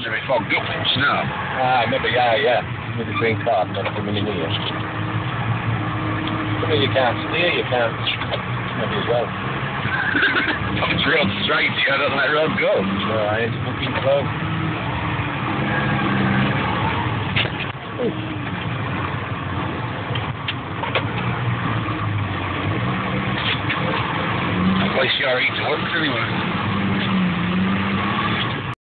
are they fogged up in snow? Maybe, yeah. Maybe green card, not up a million years. I mean, you can't steer, you can't. Maybe as well. It's real straight, I don't let road go. No, I ain't fucking slow. At least you're eating to work anyway.